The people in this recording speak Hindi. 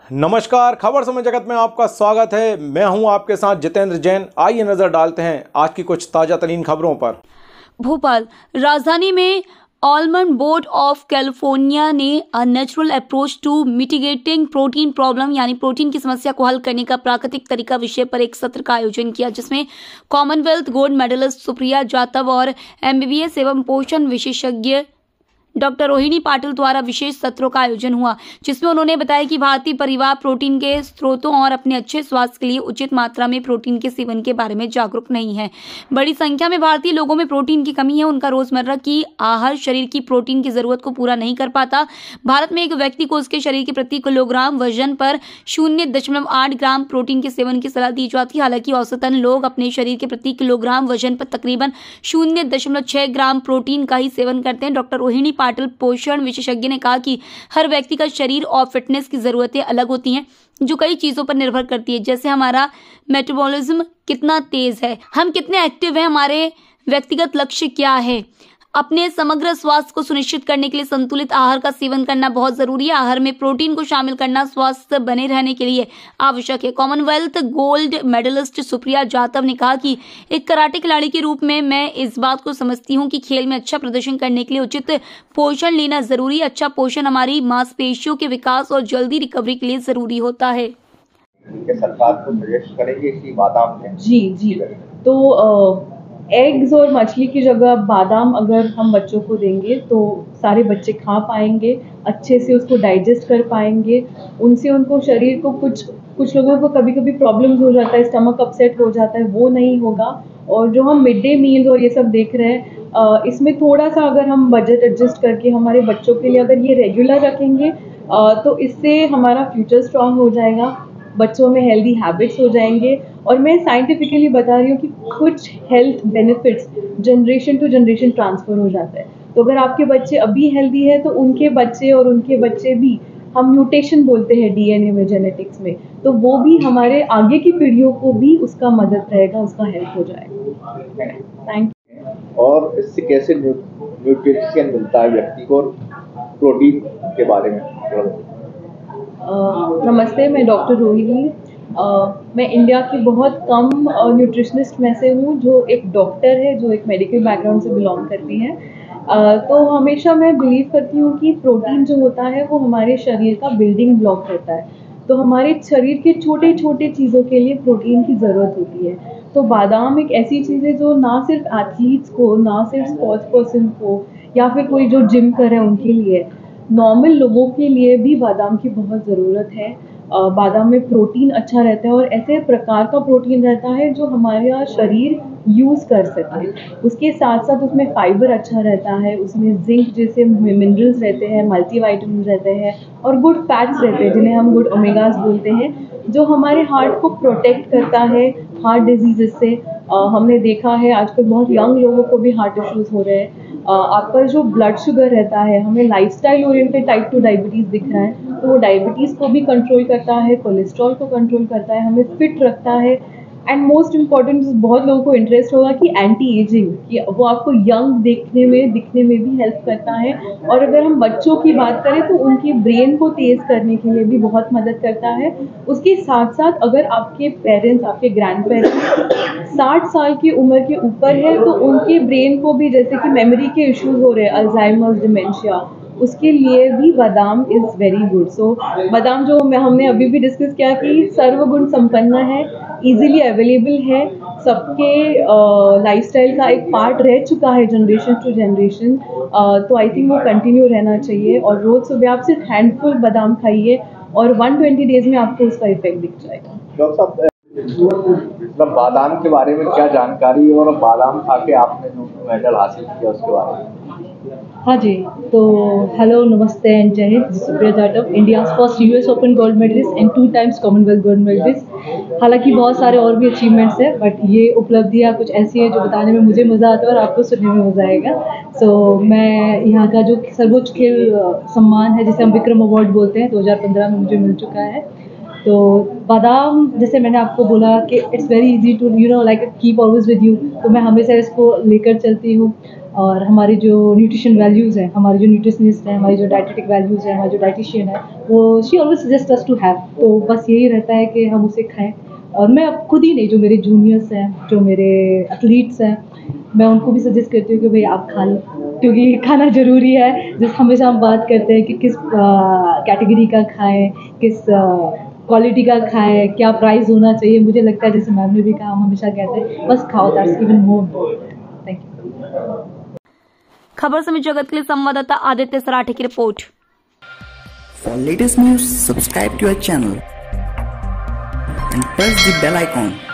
नमस्कार, खबर समय जगत में आपका स्वागत है। मैं हूं आपके साथ जितेंद्र जैन। आइए नजर डालते हैं आज की कुछ ताजा तरीन खबरों पर। भोपाल राजधानी में आलमंड बोर्ड ऑफ कैलिफोर्निया ने a natural approach to mitigating protein problem यानी प्रोटीन की समस्या को हल करने का प्राकृतिक तरीका विषय पर एक सत्र का आयोजन किया, जिसमें commonwealth gold medalist Supriya Jatav और MBBS एवं पोषण विशेषज्ञ डॉक्टर रोहिणी पाटिल द्वारा विशेष सत्रों का आयोजन हुआ, जिसमें उन्होंने बताया कि भारतीय परिवार प्रोटीन के स्रोतों और अपने अच्छे स्वास्थ्य के लिए उचित मात्रा में प्रोटीन के सेवन के बारे में जागरूक नहीं है। बड़ी संख्या में भारतीय लोगों में प्रोटीन की कमी है। उनका रोजमर्रा की आहार शरीर की प्रोटीन की जरूरत को पूरा नहीं कर पाता। भारत में एक व्यक्ति को उसके शरीर के प्रति किलोग्राम वजन पर 0.8 ग्राम प्रोटीन के सेवन की सलाह दी जाती है। हालांकि औसतन लोग अपने शरीर के प्रति किलोग्राम वजन पर तकरीबन 0.6 ग्राम प्रोटीन का ही सेवन करते हैं। डॉक्टर रोहिणी पाटिल पोषण विशेषज्ञ ने कहा कि हर व्यक्ति का शरीर और फिटनेस की जरूरतें अलग होती हैं, जो कई चीजों पर निर्भर करती है, जैसे हमारा मेटाबॉलिज्म कितना तेज है, हम कितने एक्टिव हैं, हमारे व्यक्तिगत लक्ष्य क्या है। अपने समग्र स्वास्थ्य को सुनिश्चित करने के लिए संतुलित आहार का सेवन करना बहुत जरूरी है। आहार में प्रोटीन को शामिल करना स्वास्थ्य बने रहने के लिए आवश्यक है। Commonwealth gold medalist Supriya Jatav ने कहा कि एक कराटे खिलाड़ी के रूप में मैं इस बात को समझती हूं कि खेल में अच्छा प्रदर्शन करने के लिए उचित पोषण लेना जरूरी है। अच्छा पोषण हमारी मांसपेशियों के विकास और जल्दी रिकवरी के लिए जरूरी होता है। सरकार को सजेस्ट करेंगे इसी बादाम में? जी तो एग्स और मछली की जगह बादाम अगर हम बच्चों को देंगे तो सारे बच्चे खा पाएंगे, अच्छे से उसको डाइजेस्ट कर पाएंगे। उनसे उनको शरीर को कुछ लोगों को कभी कभी प्रॉब्लम्स हो जाता है, स्टमक अपसेट हो जाता है, वो नहीं होगा। और जो हम मिड डे मील्स और ये सब देख रहे हैं, इसमें थोड़ा सा अगर हम बजट एडजस्ट करके हमारे बच्चों के लिए अगर ये रेगुलर रखेंगे तो इससे हमारा फ्यूचर स्ट्रांग हो जाएगा, बच्चों में हेल्दी हैबिट्स हो जाएंगे। और मैं साइंटिफिकली बता रही हूँ कि कुछ health benefits generation to generation transfer हो जाता है। तो अगर आपके बच्चे अभी हेल्दी है तो उनके बच्चे और उनके बच्चे भी, हम म्यूटेशन बोलते हैं DNA में, जेनेटिक्स में, तो वो भी हमारे आगे की पीढ़ियों को भी उसका मदद रहेगा, उसका हेल्प हो जाएगा। Thank you. और इससे कैसे न्यूट्रिशन मिलता है व्यक्ति को, प्रोटीन के बारे में? नमस्ते, मैं डॉक्टर रोहिणी। मैं इंडिया की बहुत कम न्यूट्रिशनिस्ट में से हूँ जो एक डॉक्टर है, जो एक मेडिकल बैकग्राउंड से बिलोंग करती है। तो हमेशा मैं बिलीव करती हूँ कि प्रोटीन जो होता है वो हमारे शरीर का बिल्डिंग ब्लॉक होता है। तो हमारे शरीर के छोटे छोटे चीज़ों के लिए प्रोटीन की ज़रूरत होती है। तो बादाम एक ऐसी चीज़ है जो ना सिर्फ एथलीट्स को, ना सिर्फ स्पोर्ट्स पर्सन को, या फिर कोई जो जिम कर रहे हैं उनके लिए, नॉर्मल लोगों के लिए भी बादाम की बहुत ज़रूरत है। बादाम में प्रोटीन अच्छा रहता है और ऐसे प्रकार का प्रोटीन रहता है जो हमारा शरीर यूज़ कर सके। उसके साथ साथ उसमें फाइबर अच्छा रहता है, उसमें जिंक जैसे मिनरल्स रहते हैं, मल्टीविटामिन रहते हैं और गुड फैट्स रहते हैं जिन्हें हम गुड ओमेगास बोलते हैं, जो हमारे हार्ट को प्रोटेक्ट करता है हार्ट डिजीज़ से। हमने देखा है आजकल बहुत यंग लोगों को भी हार्ट इश्यूज़ हो रहे हैं। आपका जो ब्लड शुगर रहता है, हमें लाइफस्टाइल ओरिएंटेड टाइप 2 डायबिटीज़ दिख रहा है, तो वो डायबिटीज़ को भी कंट्रोल करता है, कोलेस्ट्रॉल को कंट्रोल करता है, हमें फिट रखता है। एंड मोस्ट इम्पॉर्टेंट, बहुत लोगों को इंटरेस्ट होगा कि एंटी एजिंग, कि वो आपको यंग दिखने में भी हेल्प करता है। और अगर हम बच्चों की बात करें तो उनके ब्रेन को तेज़ करने के लिए भी बहुत मदद करता है। उसके साथ साथ अगर आपके पेरेंट्स, आपके ग्रैंड पेरेंट्स 60 साल की उम्र के ऊपर है तो उनके ब्रेन को भी, जैसे कि मेमोरी के इश्यूज हो रहे हैं, अल्जाइमर्स, डिमेंशिया, उसके लिए भी बादाम इज़ वेरी गुड। सो बादाम जो हमने अभी भी डिस्कस किया कि सर्वगुण संपन्न है, इजीली अवेलेबल है, सबके लाइफस्टाइल का एक पार्ट रह चुका है जनरेशन टू जनरेशन। तो आई थिंक वो कंटिन्यू रहना चाहिए। और रोज़ सुबह आप सिर्फ हैंडफुल बादाम खाइए और 120 डेज में आपको उसका इफेक्ट दिख जाएगा। डॉक्टर साहब, मतलब बादाम के बारे में क्या जानकारी और बादाम खा के आपने जो मेडल हासिल किया उसके बारे में? हाँ जी, तो हेलो, नमस्ते एंड जय हिंद। Supriya Jatav, India's first US open gold medalist and 2 times commonwealth gold medalist. हालांकि बहुत सारे और भी अचीवमेंट्स हैं, बट ये उपलब्धियाँ कुछ ऐसी हैं जो बताने में मुझे मज़ा आता है और आपको सुनने में मज़ा आएगा। सो मैं यहाँ का जो सर्वोच्च खेल सम्मान है जिसे हम विक्रम अवार्ड बोलते हैं, 2015 में मुझे मिल चुका है। तो बादाम, जैसे मैंने आपको बोला कि it's very easy to like keep always with you, तो मैं हमेशा इसको लेकर चलती हूँ। और हमारी जो न्यूट्रिशन वैल्यूज़ हैं, हमारे जो न्यूट्रिशनिस्ट हैं, हमारी जो डाइटेटिक वैल्यूज़ हैं, हमारी जो डाइटिशियन है, वो she always suggest us to have, तो बस यही रहता है कि हम उसे खाएं। और मैं अब खुद ही नहीं, जो मेरे जूनियर्स हैं, जो मेरे एथलीट्स हैं, मैं उनको भी सजेस्ट करती हूँ कि भाई आप खा लो, क्योंकि खाना ज़रूरी है। जैसे हमेशा हम बात करते हैं कि किस कैटेगरी का खाएं, किस क्वालिटी का खाएं, क्या प्राइस होना चाहिए। मुझे लगता है, जैसे मैम ने भी कहा, हम हमेशा कहते हैं बस खाओ, that's even more important. Thank you. खबर समय जगत के लिए संवाददाता आदित्य सराठे की रिपोर्ट। For latest news, subscribe to our channel and press the bell icon.